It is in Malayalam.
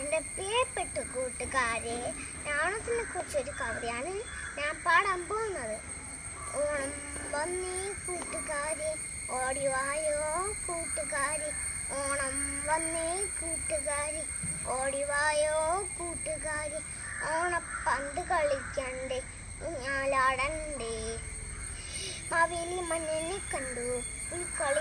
എൻ്റെ പ്രിയപ്പെട്ട കൂട്ടുകാരെ, ഓണത്തിനെ കുറിച്ചൊരു കവിതയാണ് ഞാൻ പാടാൻ പോകുന്നത്. ഓണം വന്നേ കൂട്ടുകാരെ, ഓടിവായോ കൂട്ടുകാരെ. ഓണം വന്നേ കൂട്ടുകാരെ, ഓടിവായോ കൂട്ടുകാരെ. ഓണപ്പന്ത് കളിക്കണ്ടേ, ഊഞ്ഞാലാടണ്ടേ. മാവേലി മണ്ണിനെ കണ്ടു, ഉൾക്കളി